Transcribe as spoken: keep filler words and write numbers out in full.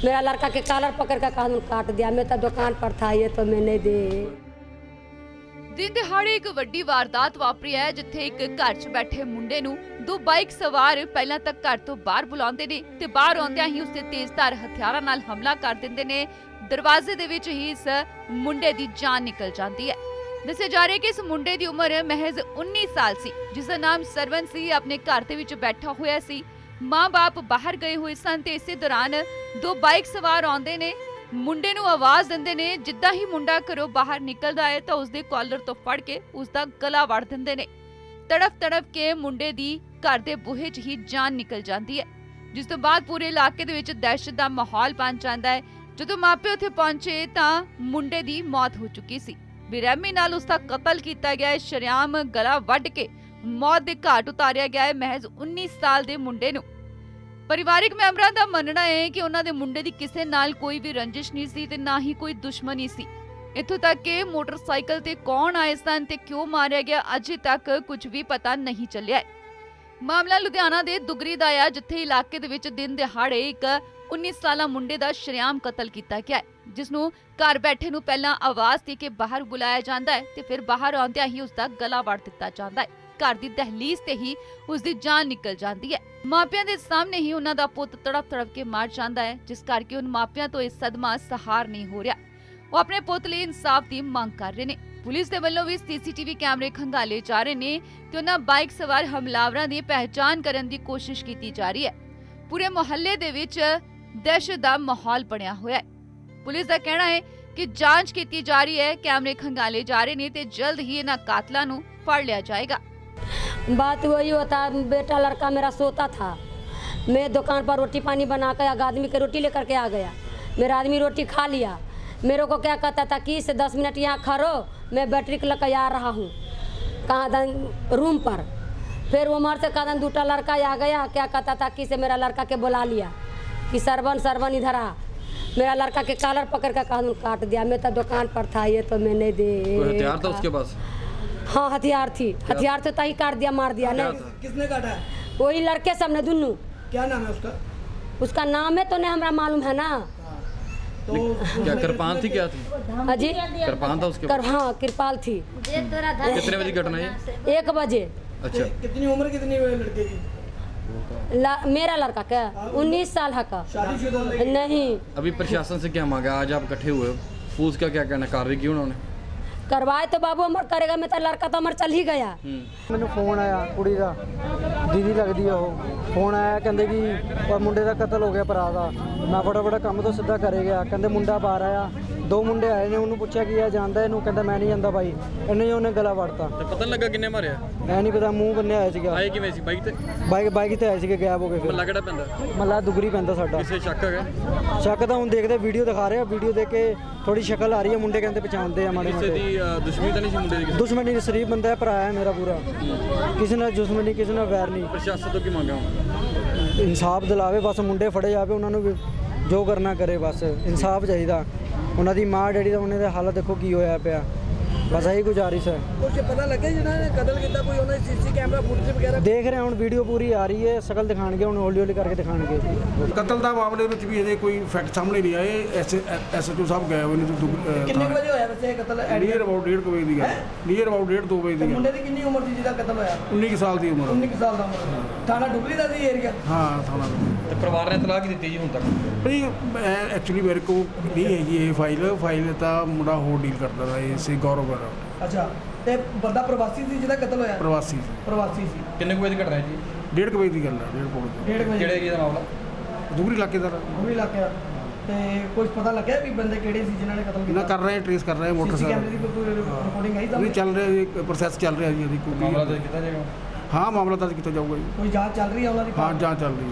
मेरा लड़का के कॉलर पकड़ कर कानून काट दिया। मैं तो दुकान पर था, ये तो मैं नहीं दे। दिन दिहाड़े एक वड्डी वारदात वापरी है जिथे एक घर च बैठे मुंडे नूं दो बाइक सवार पहला तक घर तो बाहर बुलाते ने ते बाहर आउंदियां ही उसते तेजधार हथियारां नाल हमला कर दिंदे ने। दरवाजे दे विच ही इस मुंडे दी जान निकल जाती है। दस्सिया जा रहा है कि इस मुंडे दी उम्र महज उन्नीस साल सी, जिसका नाम सरवन सी। अपने घर दे विच बैठा होया सी, मां बाप बाहर गए हुए सन ते इसे दौरान दो बाइक सवार आउंदे ने, मुंडे नूं आवाज दिंदे ने। जिद्दां ही मुंडा घरों बाहर निकलदा है तां उसदे कॉलर तो फड़ के उसदा गला वड़ दिंदे ने। तड़फ तड़फ के मुंडे दी घर दे बूहे च ही जान निकल जाती है, जिस तो बाद पूरे इलाके दे विच दहशत दा माहौल बन जांदा है। जदों मापे उत्थे पहुंचे तां मुंडे दी मौत हो चुकी सी। बेरहमी नाल उसदा कतल किया गया है। शरेआम गला वड्ड के मौत दे घाट उतारिया गया है महज उन्नीस साल दे मुंडे नूं। परिवारिक मैंबरां दा मनना है कि उन्हां दे मुंडे दी किसे नाल कोई भी रंजिश नहीं सी ते ना ही कोई दुश्मनी सी। इत्थों तक कि मोटरसाइकिल ते कौन आए सन ते क्यों मारिया गया अजे तक कुछ भी पता नहीं चलिया है। मामला लुधियाना दे दुगरी दा है, जिथे इलाके दे विच दिन दिहाड़े एक उन्नीस साला मुंडे दा शरेआम कतल किया गया है, जिसनूं घर बैठे नूं पहलां आवाज दे के बाहर बुलाया जांदा है ते फिर बाहर आउंदियां ही उसदा गला वड़ दिता जांदा है। घर दी दहलीज ते ही उसदी जान निकल जाती है। मापियां दे सामने ही उन्हां दा पुੱਤ तड़प तड़प के मर जांदा है, जिस करके उन मापियां तो इह सदमा सहार नहीं हो रहा। वो अपने पुੱਤ ਲਈ इंसाफ दी मंग कर रहे ने। पुलिस दे वल्लों भी सीसीटीवी कैमरे खंगाले जा रहे ने ते उन्हां बाइक सवार हमलावरां दी पहचान करन दी कोशिश कीती जा रही है। पूरे मोहल्ले दे विच दहशत दा माहौल बनिया होया है। पुलिस दा कहना है कि जांच की जा रही है, कैमरे खंगाले जा रहे ने ते जल्द ही इन्हां कातलां नूं फड़ लिया जाएगा। बात वही होता, बेटा लड़का मेरा सोता था, मैं दुकान पर रोटी पानी बना कर एक आदमी के रोटी लेकर के आ गया। मेरा आदमी रोटी खा लिया, मेरे को क्या कहता था कि से दस मिनट यहाँ खड़ो, मैं बैटरी को लेकर आ रहा हूँ कहाँ रूम पर। फिर उमर से कदम दूटा लड़का आ गया, क्या कहता था कि से मेरा लड़का के बुला लिया कि सरवन सरवन इधर आ। मेरा लड़का के कॉलर पकड़ कर कानून काट दिया। मैं तो दुकान पर था, ये तो मैं नहीं दे। हथियार था उसके पास? हाँ हथियार थी, हथियार से तही काट दिया, मार दिया। नहीं किसने काटा? वही लड़के सब ने दुनू। क्या नाम है उसका? उसका नाम है तो नहीं हमरा मालूम है ना। तो क्या कृपाल थी? क्या थी? अजी कृपाल था उसके कर, हाँ कृपाल थी। कितने बजे घटना है? एक बजे। अच्छा, कितनी उम्र कितनी है लड़के की? ला, मेरा लड़का क्या उन्नीस साल है का? शादीशुदा नहीं। अभी प्रशासन से क्या मांगा? आज आप इकट्ठे हुए हो, पुलिस का क्या कहना, कार्रवाई की उन्होंने? करवाए तो बाबू अमर करेगा, मैं तो लड़का तो अमर चल ही गया। मैंने फोन आया, कुड़ी का दीदी लगती है वो, फोन आया कहते कि मुंडे का कतल हो गया भरा का। मैं फटाफट काम तो सीधा करे गया, कहते मुंडा बाहर आया, दो मुंडे आए ने, उन्होंने पूछा कि यह जानता है, कहता मैं नहीं जानता भाई। इन्हें ही उन्हें गला वड़ता। तो पता लगा किन्ने मारिया? मैं नहीं पता, मूँह बन्ने आए थे। आए किवें सी? बाइक ते? बाइक बाइक ते आए थे, गैप हो गए। ਮੱਲਾ ਕਿਹੜਾ ਪੈਂਦਾ? ਮੱਲਾ ਦੁਗਰੀ ਪੈਂਦਾ ਸਾਡਾ। ਕਿਸੇ ਸ਼ੱਕ ਹੈਗਾ? ਸ਼ੱਕ ਤਾਂ ਹੁਣ ਦੇਖਦੇ, ਵੀਡੀਓ ਦਿਖਾ ਰਹੇ ਆ, ਵੀਡੀਓ ਦੇਖ ਕੇ ਥੋੜੀ ਸ਼ਕਲ ਆ ਰਹੀ ਹੈ, ਮੁੰਡੇ ਕਹਿੰਦੇ ਪਛਾਣਦੇ ਆ ਮਾੜੇ ਕਿਸੇ ਮੋਟੇ। ਦੀ ਦੁਸ਼ਮਣੀ ਤਾਂ ਨਹੀਂ ਸੀ ਮੁੰਡੇ ਦੀ? ਦੁਸ਼ਮਣੀ ਸ਼ਰੀਫ ਬੰਦਾ ਹੈ, ਭਰਾ ਹੈ ਮੇਰਾ ਪੂਰਾ, ਕਿਸੇ ਨਾਲ ਦੁਸ਼ਮਣੀ, ਕਿਸੇ ਨਾਲ ਵੈਰ ਨਹੀਂ। ਪ੍ਰਸ਼ਾਸਨ ਤੋਂ ਕੀ ਮੰਗਾਂ? ਇਨਸਾਫ ਦਿਲਾਵੇ ਬਸ, ਮੁੰਡੇ ਫੜੇ ਜਾਵੇ, ਉਹਨਾਂ ਨੂੰ ਜੋ ਕਰਨਾ ਕਰੇ, ਬਸ ਇਨਸਾਫ ਚਾਹੀਦਾ। ਉਹਨਾਂ ਦੀ ਮਾਂ ਡੈਡੀ ਦਾ ਉਹਨਾਂ ਦਾ ਹਾਲਤ ਦੇਖੋ ਕੀ ਹੋਇਆ ਪਿਆ, बस यही गुजारिश है। कुछ पता लगे जिन्होंने कतल किया? कोई उन्होंने सीसी कैमरा फुटेज वगैरह देख रहे हैं, हम वीडियो पूरी आ रही है, शकल दिखाएंगे, हम हौली हौली करके दिखाएंगे। कतल का मामले में भी अजे कोई फैक्ट सामने नहीं आए। एस एस एच ओ साहब गए हुए ने। कितने बजे होया वैसे कतल? नियर अबाउट डेढ़ बजे की गल, नियर अबाउट डेढ़ दो बजे की। मुंडे दी कितनी उम्र थी जिहदा कतल होया? उन्नीस साल की उम्र। उन्नीस साल दा उम्र। थाना डुगरी दा सी एरिया? हाँ थाना। ਤੇ ਪਰਿਵਾਰ ਨੇ ਤਲਾਕ ਦਿੱਤੀ ਜੀ ਹੁਣ ਤੱਕ? भाई एक्चुअली मेरे को नहीं हैगी ये फाइल, फाइल तो मुंडा होर डील करता था, ये गौरव कर। अच्छा, ते बंदा प्रवासी सी जिहदा कतल होया? प्रवासी प्रवासी सी। ਕਿੰਨੇ ਕੁ ਵਜੇ ਦੀ ਘਟਨਾ ਹੈ ਜੀ? डेढ़ बजे की गल है, डेढ़ पौने। डेढ़ बजे। ਕਿਹੜੇ ਏਰੀਆ ਦਾ ਮਾਮਲਾ? दुगरी इलाके का। दुगरी इलाके दा। ते कुछ पता लग्या भी बंदे किहड़े सी जिन्हां ने कतल ना कीता? कर रहे हैं, ट्रेस कर रहे हैं। सीसी कैमरे मोटरसाइकिल दी कोई रिकॉर्डिंग आई नहीं सामने? चल रहा है, प्रोसैस चल रहा है जी। ਮਾਮਲਾ ਦਰਜ ਕੀਤਾ ਜਾਏਗਾ? हाँ मामला दर्ज किया जाऊगा जी। कोई जांच चल रही है उन्हां दी? हाँ जाँच चल रही है।